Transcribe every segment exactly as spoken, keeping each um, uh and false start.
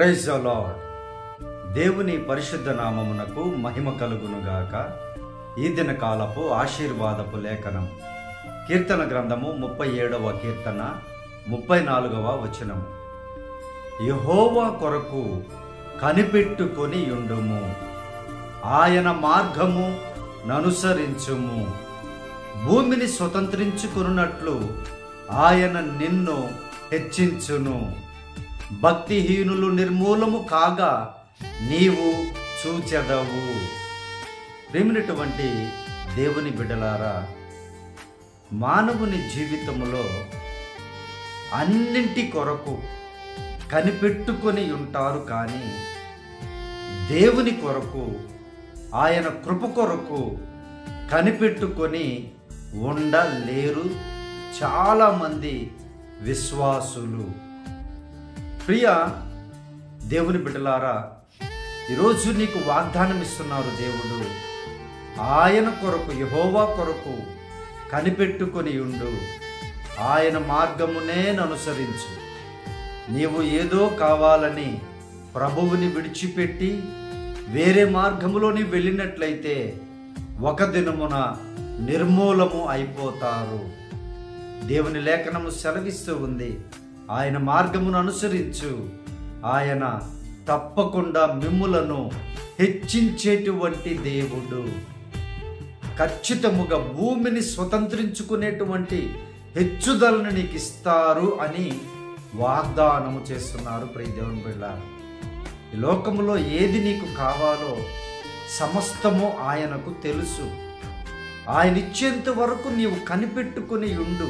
Praise the lord. దేవుని పరిశుద్ధ నామమునకు మహిమ కలుగునుగాక. ఈ దిన కాలపు ఆశీర్వాదపు లేఖనం కీర్తన గ్రంథము ముప్పై ఏడవ కీర్తన ముప్పై నాలుగవ వచనము. యెహోవా కొరకు కనిపెట్టుకొని యుండుము, ఆయన మార్గము ననుసరించుము. భూమిని స్వతంత్రించుకున్నట్లు ఆయన నిన్ను హెచ్చించును. భక్తిహీనులు నిర్మూలము కాగా నీవు చూచెదవు. ప్రేమినటువంటి దేవుని బిడ్డలారా, మానవుని జీవితంలో అన్నింటి కొరకు కనిపెట్టుకొని ఉంటారు, కానీ దేవుని కొరకు, ఆయన కృప కొరకు కనిపెట్టుకొని ఉండలేరు చాలామంది విశ్వాసులు. ప్రియ దేవుని బిడ్డలారా, ఈరోజు నీకు వాగ్దానం ఇస్తున్నారు దేవుడు. ఆయన కొరకు, యెహోవా కొరకు కనిపెట్టుకొని ఉండు, ఆయన మార్గమునే అనుసరించు. నీవు ఏదో కావాలని ప్రభువుని విడిచిపెట్టి వేరే మార్గములోని వెళ్ళినట్లయితే ఒక దినమున నిర్మూలము అయిపోతారు. దేవుని లేఖనము సెలవిస్తూ ఉంది, ఆయన మార్గమును అనుసరించు, ఆయన తప్పకుండా మిమ్ములను హెచ్చించేటువంటి దేవుడు. ఖచ్చితముగా భూమిని స్వతంత్రించుకునేటువంటి హెచ్చుదలను నీకు ఇస్తారు అని వాగ్దానము చేస్తున్నారు. ప్రియ దేవుని బిడ్డలారా, ఈ లోకములో ఏది నీకు కావాలో సమస్తము ఆయనకు తెలుసు. ఆయన ఇచ్చేంత వరకు నీవు కనిపెట్టుకుని ఉండు.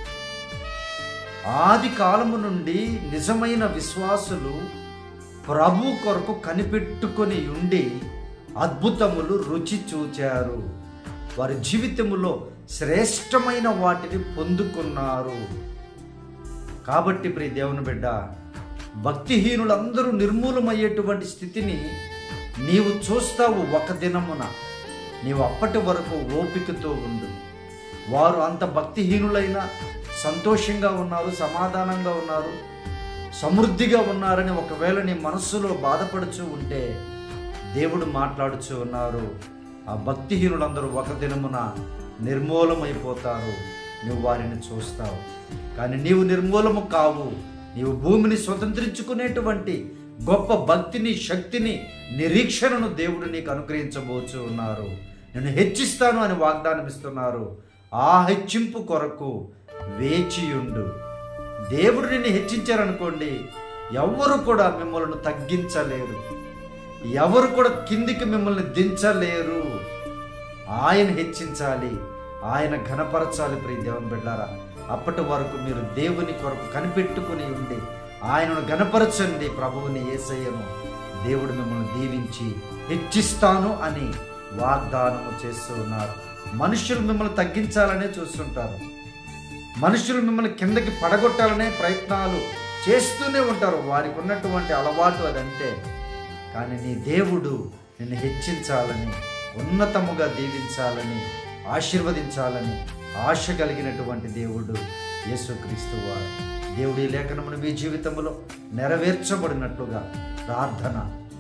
ఆది కాలము నుండి నిజమైన విశ్వాసులు ప్రభు కొరకు కనిపెట్టుకొని ఉండి అద్భుతములు రుచి చూచారు. వారి జీవితములో శ్రేష్టమైన వాటిని పొందుకున్నారు. కాబట్టి ప్రియ దేవుని బిడ్డ, భక్తిహీనులందరూ నిర్మూలమయ్యేటువంటి స్థితిని నీవు చూస్తావు ఒక దినమున. నీవు అప్పటి వరకు ఓపికతో ఉండు. వారు అంత భక్తిహీనులైన సంతోషంగా ఉన్నారు, సమాధానంగా ఉన్నారు, సమృద్ధిగా ఉన్నారని ఒకవేళ నీ మనస్సులో బాధపడుచూ ఉంటే దేవుడు మాట్లాడుచూ ఉన్నారు, ఆ భక్తిహీనులందరూ ఒక దినమున నిర్మూలమైపోతారు. నువ్వు వారిని చూస్తావు, కానీ నీవు నిర్మూలము కావు. నీవు భూమిని స్వతంత్రించుకునేటువంటి గొప్ప భక్తిని, శక్తిని, నిరీక్షణను దేవుడు నీకు అనుగ్రహించబోచు ఉన్నారు. నేను హెచ్చిస్తాను అని వాగ్దానం ఇస్తున్నారు. ఆ హెచ్చింపు కొరకు వేచియుండు. దేవుడు నిన్ను హెచ్చించారనుకోండి, ఎవరు కూడా మిమ్మల్ని తగ్గించలేరు, ఎవరు కూడా కిందికి మిమ్మల్ని దించలేరు. ఆయన హెచ్చించాలి, ఆయన ఘనపరచాలి. ప్రియ దేవుని బిడ్డారా, అప్పటి వరకు మీరు దేవుని కొరకు కనిపెట్టుకుని ఉండి ఆయనను ఘనపరచండి. ప్రభువుని యేసయ్యను దేవుడు మిమ్మల్ని దీవించి హెచ్చిస్తాను అని వాగ్దానము చేస్తూ ఉన్నారు. మనుషులు మిమ్మల్ని తగ్గించాలనే చూస్తుంటారు, మనుషులు మిమ్మల్ని కిందకి పడగొట్టాలనే ప్రయత్నాలు చేస్తూనే ఉంటారు. వారికి ఉన్నటువంటి అలవాటు అదంతే. కానీ నీ దేవుడు నిన్ను హెచ్చించాలని, ఉన్నతముగా దీవించాలని, ఆశీర్వదించాలని ఆశ కలిగినటువంటి దేవుడు యేసుక్రీస్తు వారు. దేవుడి లేఖనమును మీ జీవితంలో నెరవేర్చబడినట్లుగా ప్రార్థన.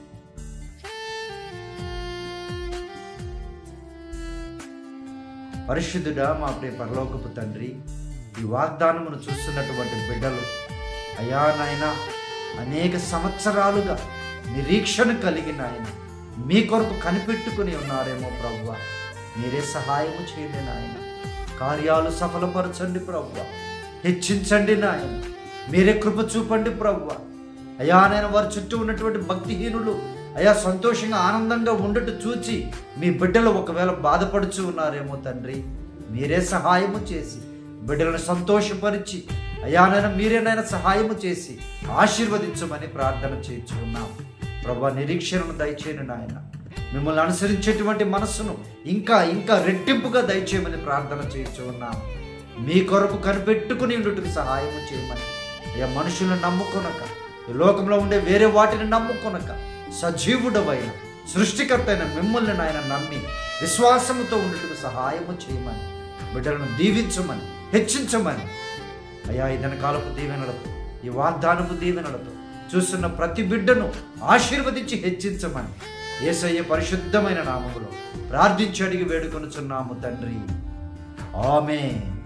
పరిశుద్ధుడా, మా ప్రియ పరలోకపు తండ్రి, ఈ వాగ్దానమును చూస్తున్నటువంటి బిడ్డలు అయా నాయనా, అనేక సంవత్సరాలుగా నిరీక్షణ కలిగిన ఆయన మీ కొరకు కనిపెట్టుకుని ఉన్నారేమో ప్రభువా, మీరే సహాయము చేయండి నాయన. కార్యాలు సఫలపరచండి ప్రభువా, హెచ్చించండి నాయన, మీరే కృప చూపండి ప్రభువా. అయా నేను వారి చుట్టూ ఉన్నటువంటి భక్తిహీనులు అయా సంతోషంగా ఆనందంగా ఉండటం చూచి మీ బిడ్డలు ఒకవేళ బాధపడుచు ఉన్నారేమో తండ్రి, మీరే సహాయము చేసి బిడ్డలను సంతోషపరిచి అయా నైనా మీరేనైనా సహాయము చేసి ఆశీర్వదించమని ప్రార్థన చేయించుకున్నాం ప్రభువా. నిరీక్షణను దయచేయండి నాయన, మిమ్మల్ని అనుసరించేటువంటి మనస్సును ఇంకా ఇంకా రెట్టింపుగా దయచేయమని ప్రార్థన చేయించు ఉన్నాం. మీ కొరకు కనిపెట్టుకుని ఉండుటకు సహాయము చేయమని అయ్యా. మనుషులను నమ్ముకొనక, ఈ లోకంలో ఉండే వేరే వాటిని నమ్ముకొనక, సజీవుడవైన సృష్టికర్త అయిన మిమ్మల్ని నాయన నమ్మి విశ్వాసముతో ఉండుటకు సహాయము చేయమని, బిడ్డలను దీవించమని, హెచ్చించమని అయ్యా. ఈ దినకాలపు దీవెనలతో, ఈ వాగ్దానపు దీవెనలతో చూస్తున్న ప్రతి బిడ్డను ఆశీర్వదించి హెచ్చించమని యేసయ్య పరిశుద్ధమైన నామములో ప్రార్థించి అడిగి వేడుకొనుచున్నాము తండ్రి. ఆమేన్.